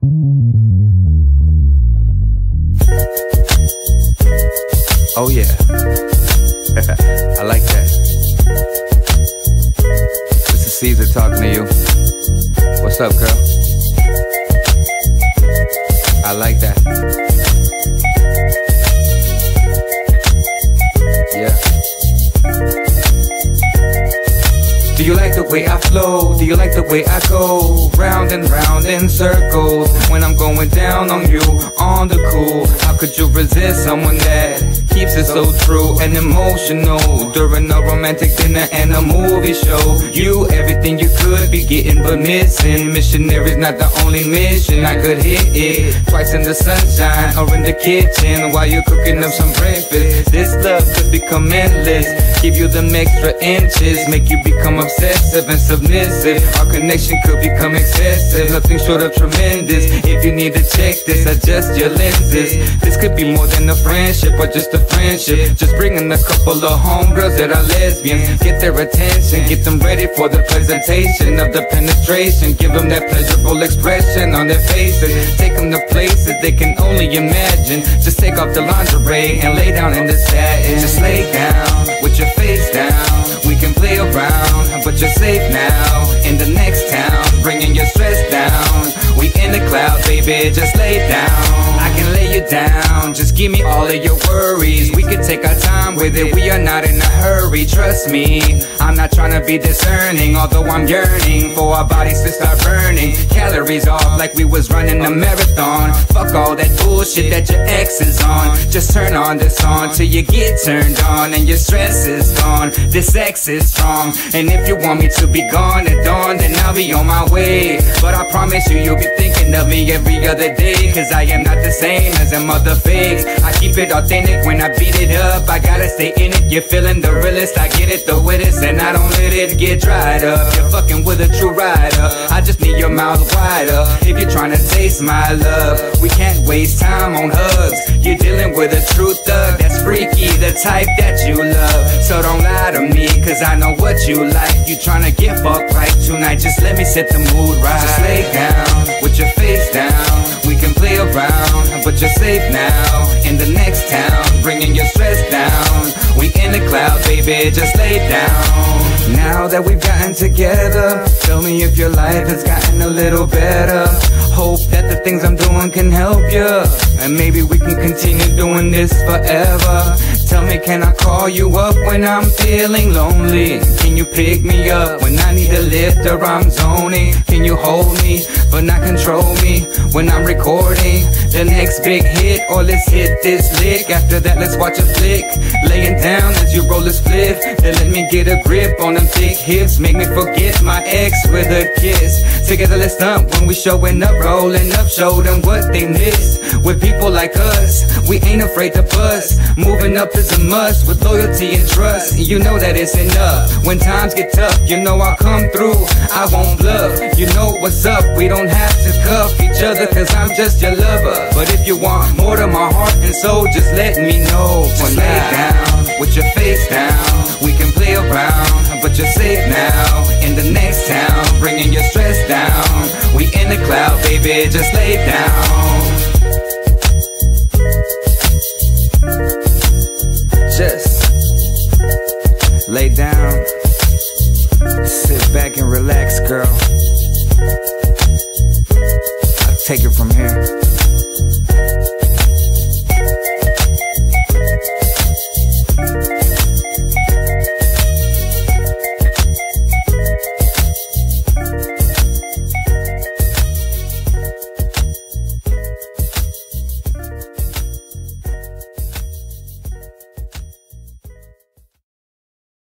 Oh yeah, I like that. This is Caesar talking to you. What's up, girl? I like that. Yeah. Do you like the way I flow? Do you like the way I go round and round in circles when I'm going down on you on the cool? How could you resist someone that keeps it so true and emotional during a romantic dinner and a movie show? You everything you could be getting but missing. Missionary's not the only mission. I could hit it twice in the sunshine or in the kitchen while you're cooking up some breakfast. This love could become endless, give you them extra inches, make you become obsessive and submissive. Our connection could become excessive, nothing short of tremendous. If you need to check this, adjust your lenses. This could be more than a friendship or just a friendship. Just bringing a couple of homegirls that are lesbians, get their attention, get them ready for the presentation of the penetration. Give them that pleasurable expression on their faces, take them to places they can only imagine. Just take off the lingerie and lay down in the satin. Just lay down with your face down. We can play around, but you're safe now in the next town, bringing your stress down. We in the cloud, baby, just lay down. I can lay you down, just give me all of your worries. We could take our time with it, we are not in a hurry. Trust me, I'm not trying to be discerning, although I'm yearning for our bodies to start burning calories off like we was running a marathon. Fuck all that bullshit that your ex is on. Just turn on this song till you get turned on and your stress is gone. This sex is strong, and if you want me to be gone at dawn, then I'll be on my way. But I promise you, you'll be thinking of me every other day, cause I am not the same as them other fakes. I keep it authentic when I beat it up, I gotta stay in it. You're feeling the realest, I get it the wettest, and I don't let it get dried up. You're fucking with a true rider, I just need your mouth wider. If you're trying to taste my love, we can't waste time on hugs. You're dealing with a true thug that's freaky, the type that you love. So don't lie to me, cause I know what you like. You trying to get fucked right tonight, just let me set the mood right. Just lay down with your face down. We can play around, but you're safe now in the next town, bringing your stress down. We in the cloud, baby, just lay down. Now that we've gotten together, tell me if your life has gotten a little better. Hope that the things I'm doing can help you, and maybe we can continue doing this forever. Tell me, can I call you up when I'm feeling lonely? Can you pick me up when I need a lift or I'm zoning? Can you hold me but not control me when I'm recording the next big hit? Or let's hit this lick, after that let's watch a flick, laying down as you roll a spliff. Then let me get a grip on them thick hips, make me forget my ex with a kiss. Together let's thump when we showing up, rolling up, show them what they missed. With people like us, we ain't afraid to bust. Moving up is a must with loyalty and trust. You know that it's enough. When times get tough, you know I'll come through, I won't bluff. You know what's up, we don't have to cuff each other, cause I'm just your lover. But if you want more to my heart and soul, just let me know. Just lay down with your face down. We can play around, but you're safe now in the next town, bringing your stress down. We in the cloud, baby, just lay down. Just lay down, sit back and relax, girl. I'll take it from here.